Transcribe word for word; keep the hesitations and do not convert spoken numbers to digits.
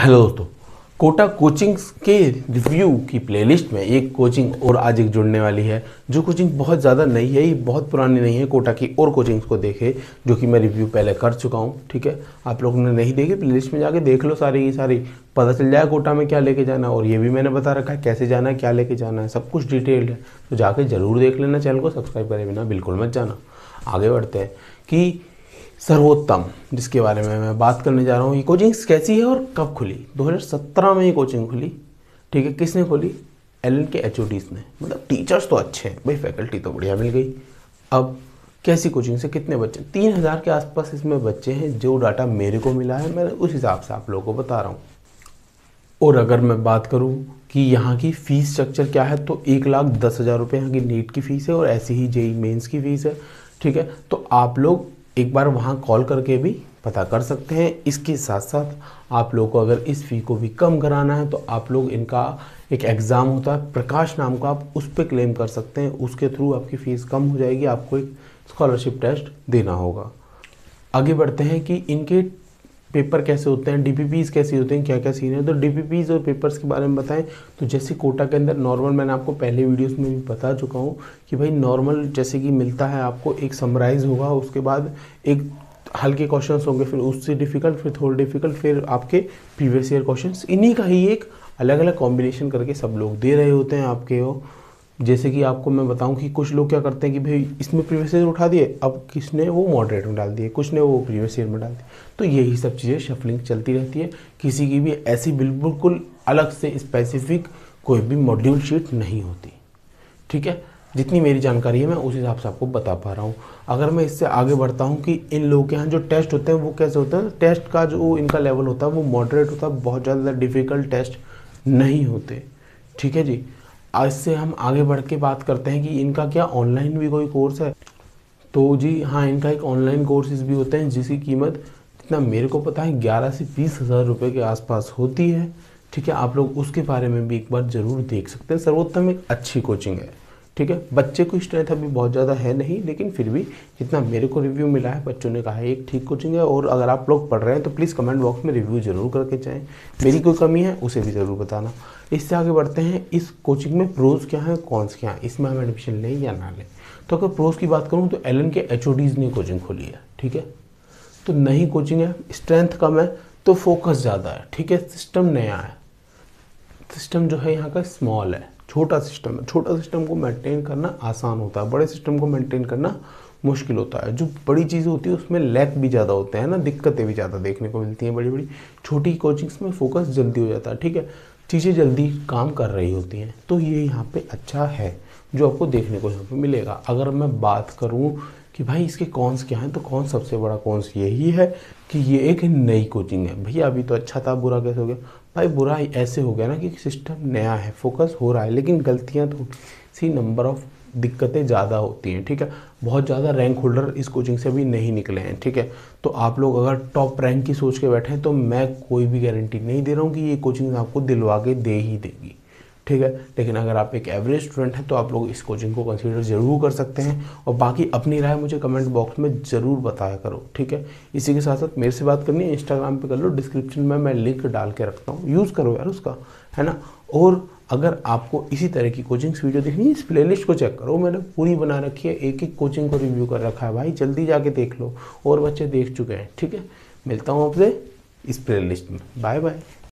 Hello दोस्तों, Kota coachings review रिव्यू की प्लेलिस्ट में एक कोचिंग और आज एक जुड़ने वाली है। जो कोचिंग बहुत ज़्यादा नई है, ये बहुत पुरानी नहीं है। कोटा की और कोचिंग्स को देखे जो कि मैं रिव्यू पहले कर चुका हूँ। ठीक है, आप लोगों ने नहीं देखी प्लेलिस्ट में जाके देख लो, सारी की सारी पता चल जाए कोटा में क्या लेके जाना है। और ये भी मैंने बता रखा है कैसे जाना है, क्या लेके जाना है, सब कुछ डिटेल्ड है। तो जाके ज़रूर देख लेना, चैनल को सब्सक्राइब करे बिना बिल्कुल मत जाना। आगे बढ़ते हैं कि सर्वोत्तम, जिसके बारे में मैं बात करने जा रहा हूँ। ये कोचिंग्स कैसी है और कब खुली? दो हज़ार सत्रह में ये कोचिंग खुली। ठीक है, किसने खोली? एलन के एचओडीज ने। मतलब टीचर्स तो अच्छे हैं भाई, फैकल्टी तो बढ़िया मिल गई। अब कैसी कोचिंग से कितने बच्चे? तीन हज़ार के आसपास इसमें बच्चे हैं, जो डाटा मेरे को मिला है, मैं उस हिसाब से आप लोगों को बता रहा हूँ। और अगर मैं बात करूँ कि यहाँ की फ़ीस स्ट्रक्चर क्या है, तो एक लाख दस हज़ार रुपये यहाँ की नीट की फ़ीस है और ऐसी ही जेई मेंस की फ़ीस है। ठीक है, तो आप लोग एक बार वहाँ कॉल करके भी पता कर सकते हैं। इसके साथ साथ आप लोग को अगर इस फ़ी को भी कम कराना है तो आप लोग इनका एक एग्ज़ाम होता है प्रकाश नाम का, आप उस पर क्लेम कर सकते हैं। उसके थ्रू आपकी फ़ीस कम हो जाएगी, आपको एक स्कॉलरशिप टेस्ट देना होगा। आगे बढ़ते हैं कि इनके पेपर कैसे होते हैं, डीपीपीज कैसे होते हैं, क्या क्या सीन है। तो डीपीपीज और पेपर्स के बारे में बताएं तो जैसे कोटा के अंदर नॉर्मल, मैंने आपको पहले वीडियोस में भी बता चुका हूँ कि भाई नॉर्मल जैसे कि मिलता है आपको, एक समराइज होगा, उसके बाद एक हल्के क्वेश्चंस होंगे, फिर उससे डिफिकल्ट, फिर थोड़े डिफिकल्ट, फिर आपके प्रीवियस ईयर क्वेश्चंस। इन्हीं का ही एक अलग अलग कॉम्बिनेशन करके सब लोग दे रहे होते हैं आपके वो। जैसे कि आपको मैं बताऊं कि कुछ लोग क्या करते हैं कि भाई इसमें प्रीवियस ईयर उठा दिए, अब किसने वो मॉडरेट में डाल दिए, कुछ ने वो प्रीवियस ईयर में डाल दिए। तो यही सब चीज़ें शफलिंग चलती रहती है। किसी की भी ऐसी बिल्कुल अलग से स्पेसिफिक कोई भी मॉड्यूल शीट नहीं होती। ठीक है, जितनी मेरी जानकारी है मैं उस हिसाब से आपको बता पा रहा हूँ। अगर मैं इससे आगे बढ़ता हूँ कि इन लोगों के यहाँ जो टेस्ट होते हैं वो कैसे होते हैं, टेस्ट का जो इनका लेवल होता है वो मॉडरेट होता है, बहुत ज़्यादा डिफ़िकल्ट टेस्ट नहीं होते। ठीक है जी, आज से हम आगे बढ़ के बात करते हैं कि इनका क्या ऑनलाइन भी कोई कोर्स है। तो जी हाँ, इनका एक ऑनलाइन कोर्सेज भी होते हैं जिसकी कीमत जितना मेरे को पता है ग्यारह से बीस हज़ार रुपये के आसपास होती है। ठीक है, आप लोग उसके बारे में भी एक बार ज़रूर देख सकते हैं। सर्वोत्तम एक अच्छी कोचिंग है। ठीक है, बच्चे को स्ट्रेंथ अभी बहुत ज़्यादा है नहीं, लेकिन फिर भी जितना मेरे को रिव्यू मिला है, बच्चों ने कहा है एक ठीक कोचिंग है। और अगर आप लोग पढ़ रहे हैं तो प्लीज़ कमेंट बॉक्स में रिव्यू ज़रूर करके जाएँ। मेरी कोई कमी है उसे भी ज़रूर बताना। इससे आगे बढ़ते हैं, इस कोचिंग में प्रोज क्या है, कॉन्स क्या है, इसमें हम एडमिशन लें या ना लें। तो अगर प्रोज की बात करूँ तो एलन के एचओडीज ने कोचिंग खोली है। ठीक है, तो नई कोचिंग है, स्ट्रेंथ कम है तो फोकस ज़्यादा है। ठीक है, सिस्टम नया है, सिस्टम जो है यहाँ का स्मॉल है, छोटा सिस्टम है। छोटा सिस्टम को मेंटेन करना आसान होता है, बड़े सिस्टम को मेंटेन करना मुश्किल होता है। जो बड़ी चीज़ें होती है उसमें लैक भी ज़्यादा होते हैं ना, दिक्कतें भी ज़्यादा देखने को मिलती हैं बड़ी बड़ी। छोटी कोचिंग्स में फोकस जल्दी हो जाता है। ठीक है, चीज़ें जल्दी काम कर रही होती हैं, तो ये यहाँ पे अच्छा है जो आपको देखने को यहाँ पे मिलेगा। अगर मैं बात करूँ कि भाई इसके कॉन्स क्या हैं, तो कौन सबसे बड़ा कॉन्स यही है कि ये एक नई कोचिंग है। भैया अभी तो अच्छा था, बुरा कैसे हो गया? भाई बुरा ऐसे हो गया ना कि सिस्टम नया है, फोकस हो रहा है, लेकिन गलतियाँ तो सी नंबर ऑफ दिक्कतें ज़्यादा होती हैं। ठीक है, बहुत ज़्यादा रैंक होल्डर इस कोचिंग से भी नहीं निकले हैं। ठीक है, तो आप लोग अगर टॉप रैंक की सोच के बैठे हैं तो मैं कोई भी गारंटी नहीं दे रहा हूँ कि ये कोचिंग आपको दिलवा के दे ही देगी। ठीक है, लेकिन अगर आप एक एवरेज स्टूडेंट हैं तो आप लोग इस कोचिंग को कंसीडर ज़रूर कर सकते हैं। और बाकी अपनी राय मुझे कमेंट बॉक्स में ज़रूर बताया करो। ठीक है, इसी के साथ साथ मेरे से बात करनी है इंस्टाग्राम पे कर लो, डिस्क्रिप्शन में मैं लिंक डाल के रखता हूँ, यूज़ करो यार उसका, है ना। और अगर आपको इसी तरह की कोचिंग्स वीडियो देखनी है, इस प्लेलिस्ट को चेक करो, मैंने पूरी बना रखी है, एक एक कोचिंग को रिव्यू कर रखा है भाई, जल्दी जाके देख लो, और बच्चे देख चुके हैं। ठीक है, मिलता हूँ आपसे इस प्लेलिस्ट में। Bye bye.